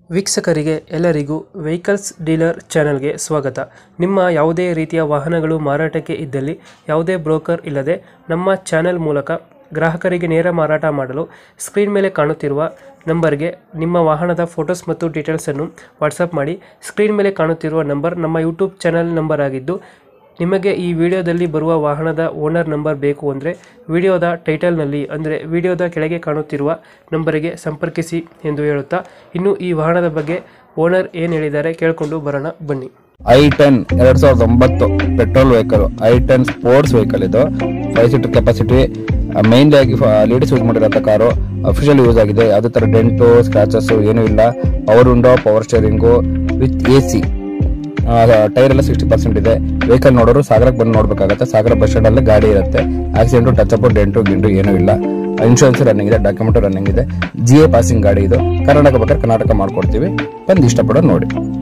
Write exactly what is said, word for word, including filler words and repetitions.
ವೀಕ್ಷಕರಿಗೆ ಎಲ್ಲರಿಗೂ vehicles dealer ಚಾನೆಲ್ಗೆ ಸ್ವಾಗತ. ನಿಮ್ಮ ಯಾವುದೇ ರೀತಿಯ ವಾಹನಗಳು ಮಾರಾಟಕ್ಕೆ ಇದ್ದಲ್ಲಿ ಯಾವುದೇ ಬ್ರೋಕರ್ ಇಲ್ಲದೆ ನಮ್ಮ ಚಾನೆಲ್ ಮೂಲಕ ಗ್ರಾಹಕರಿಗೆ ನೇರ ಮಾರಾಟ ಮಾಡಲು ಸ್ಕ್ರೀನ್ ಮೇಲೆ ಕಾಣುತ್ತಿರುವ ನಂಬರ್ಗೆ ನಿಮ್ಮ ವಾಹನದ ಫೋಟೋಸ್ ಮತ್ತು ಡೀಟೇಲ್ಸನ್ನು ವಾಟ್ಸಪ್ ಮಾಡಿ. ಸ್ಕ್ರೀನ್ ಮೇಲೆ ಕಾಣುತ್ತಿರುವ ನಂಬರ್ ನಮ್ಮ ಯೂಟ್ಯೂಬ್ ಚಾನೆಲ್ ನಂಬರ್ ಆಗಿದ್ದು, ನಿಮಗೆ ಈ ವಿಡಿಯೋದಲ್ಲಿ ಬರುವ ವಾಹನದ ಓನರ್ ನಂಬರ್ ಬೇಕು ಅಂದರೆ ವಿಡಿಯೋದ ಟೈಟಲ್ನಲ್ಲಿ ಅಂದರೆ ವಿಡಿಯೋದ ಕೆಳಗೆ ಕಾಣುತ್ತಿರುವ ನಂಬರಿಗೆ ಸಂಪರ್ಕಿಸಿ ಎಂದು ಹೇಳುತ್ತಾ, ಇನ್ನು ಈ ವಾಹನದ ಬಗ್ಗೆ ಓನರ್ ಏನು ಹೇಳಿದ್ದಾರೆ ಕೇಳಿಕೊಂಡು ಬರೋಣ ಬನ್ನಿ. ಐ ಟೆನ್ ಎರಡ್ ಸಾವಿರದ ಒಂಬತ್ತು petrol vehicle, i ten sports vehicle. ಇದು ಫೈವ್ ಸೀಟರ್ ಕೆಪಾಸಿಟಿ, ಮೈನ್ಲಿ ಆಗಿ ಲೇಡೀಸ್ ಯೂಸ್ ಮಾಡಿರೋ ಕಾರು, ಅಫಿಷಿಯಲ್ ಯೂಸ್ ಆಗಿದೆ. ಯಾವುದೇ ತರ ಡೆಂಟು ಸ್ಕ್ರಾಚಸ್ ಏನೂ ಇಲ್ಲ. Power window, power steering with A C. Tyre ಎಲ್ಲ ಸಿಕ್ಸ್ಟಿ ಪರ್ಸೆಂಟ್ ಇದೆ. ವೆಹಿಕಲ್ ನೋಡೋರು ಸಾಗರಕ್ಕೆ ಬಂದು ನೋಡ್ಬೇಕಾಗತ್ತೆ. ಸಾಗರ ಬಸ್ ಸ್ಟ್ಯಾಂಡ್ ಅಲ್ಲಿ ಗಾಡಿ ಇರುತ್ತೆ. ಆಕ್ಸಿಡೆಂಟು, ಟಚ್ ಅಪ್, ಡೆಂಟು ಗಿಂಟು ಏನೂ ಇಲ್ಲ. ಇನ್ಶೂರೆನ್ಸ್ ರನ್ನಿಂಗ್ ಇದೆ, ಡಾಕ್ಯುಮೆಂಟ್ ರನ್ನಿಂಗ್ ಇದೆ. ಜಿ ಎ ಪಾಸಿಂಗ್ ಗಾಡಿ ಇದು. ಕರ್ನಾಟಕ ಬೇಕಾದ್ರೆ ಕರ್ನಾಟಕ ಮಾಡ್ಕೊಡ್ತೀವಿ. ಬಂದು ಇಷ್ಟಪಡೋರು ನೋಡಿ.